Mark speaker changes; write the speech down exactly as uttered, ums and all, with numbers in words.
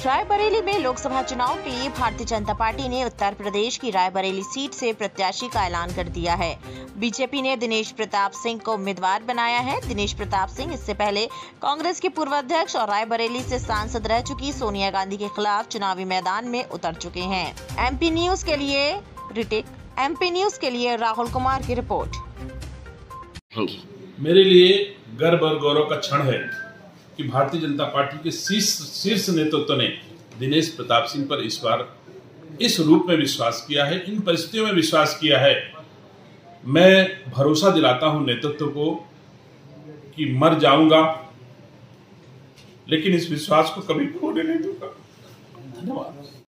Speaker 1: रायबरेली में लोकसभा चुनाव के लिए भारतीय जनता पार्टी ने उत्तर प्रदेश की रायबरेली सीट से प्रत्याशी का ऐलान कर दिया है। बीजेपी ने दिनेश प्रताप सिंह को उम्मीदवार बनाया है। दिनेश प्रताप सिंह इससे पहले कांग्रेस के पूर्व अध्यक्ष और रायबरेली से सांसद रह चुकी सोनिया गांधी के खिलाफ चुनावी मैदान में उतर चुके हैं। एमपी न्यूज के लिए रिटिक एमपी न्यूज के लिए राहुल कुमार की रिपोर्ट।
Speaker 2: मेरे लिए गर्व और गौरव का क्षण है कि भारतीय जनता पार्टी के शीर्ष शीर्ष नेतृत्व ने दिनेश प्रताप सिंह पर इस बार इस रूप में विश्वास किया है, इन परिस्थितियों में विश्वास किया है। मैं भरोसा दिलाता हूं नेतृत्व को कि मर जाऊंगा लेकिन इस विश्वास को कभी खोने नहीं दूंगा। धन्यवाद।